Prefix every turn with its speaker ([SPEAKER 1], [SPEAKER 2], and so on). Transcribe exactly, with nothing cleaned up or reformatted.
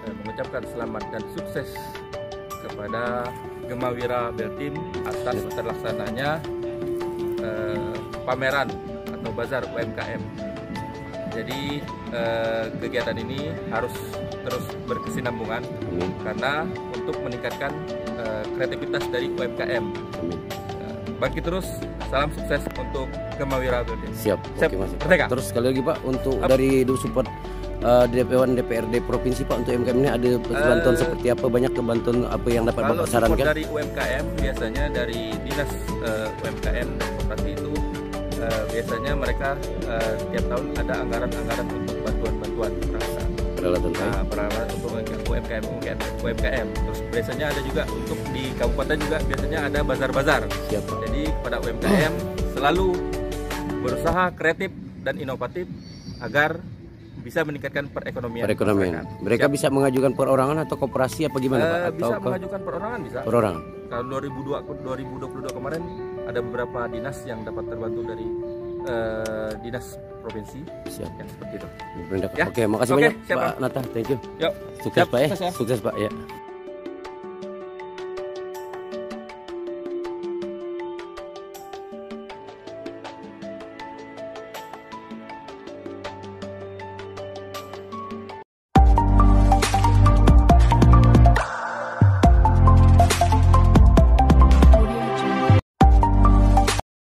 [SPEAKER 1] eh, mengucapkan selamat dan sukses kepada Gemawira Beltim atas terlaksananya eh, pameran atau bazar U M K M. Jadi eh, kegiatan ini harus terus berkesinambungan
[SPEAKER 2] Amin.
[SPEAKER 1] karena untuk meningkatkan eh, kreativitas dari U M K M.
[SPEAKER 2] Amin.
[SPEAKER 1] Eh, bangkit terus, salam sukses untuk Gemawira Beltim.
[SPEAKER 2] Siap.
[SPEAKER 1] Siap.
[SPEAKER 2] Oke, Mas.
[SPEAKER 1] Merdeka.
[SPEAKER 2] Terus sekali lagi Pak, untuk
[SPEAKER 1] Up.
[SPEAKER 2] dari Du Support uh, Dewan D P R D Provinsi Pak, untuk U M K M ini ada bantuan
[SPEAKER 1] Uh,
[SPEAKER 2] seperti apa? Banyak kebantuan apa yang dapat
[SPEAKER 1] Kalau
[SPEAKER 2] Bapak
[SPEAKER 1] support
[SPEAKER 2] sarankan?
[SPEAKER 1] dari U M K M biasanya dari dinas uh, U M K M dan koperasi itu uh, biasanya mereka uh, setiap tahun ada anggaran-anggaran untuk bantuan-bantuan peralatan.
[SPEAKER 2] Peralatan Pak.
[SPEAKER 1] Nah, peralatan untuk U M K M, U M K M. Terus biasanya ada juga untuk di kabupaten juga biasanya ada bazar-bazar.
[SPEAKER 2] Siap Pak.
[SPEAKER 1] Jadi kepada U M K M selalu berusaha kreatif dan inovatif agar bisa meningkatkan perekonomian.
[SPEAKER 2] Perekonomian.
[SPEAKER 1] masyarakat.
[SPEAKER 2] Mereka
[SPEAKER 1] Siap.
[SPEAKER 2] bisa mengajukan perorangan atau koperasi apa gimana
[SPEAKER 1] Eh,
[SPEAKER 2] Pak? Atau
[SPEAKER 1] bisa
[SPEAKER 2] ke
[SPEAKER 1] mengajukan perorangan bisa.
[SPEAKER 2] perorangan?
[SPEAKER 1] Tahun dua ribu dua puluh dua kemarin ada beberapa dinas yang dapat terbantu dari eh, dinas provinsi
[SPEAKER 2] Siap.
[SPEAKER 1] yang seperti itu.
[SPEAKER 2] Pemerintah.
[SPEAKER 1] Ya.
[SPEAKER 2] Oke, makasih
[SPEAKER 1] Oke,
[SPEAKER 2] banyak
[SPEAKER 1] siap,
[SPEAKER 2] Pak
[SPEAKER 1] Pak.
[SPEAKER 2] Nata. Thank you.
[SPEAKER 1] Yuk,
[SPEAKER 2] Sukses
[SPEAKER 1] siap,
[SPEAKER 2] Pak ya.
[SPEAKER 1] sukses ya.
[SPEAKER 2] Sukses Pak ya.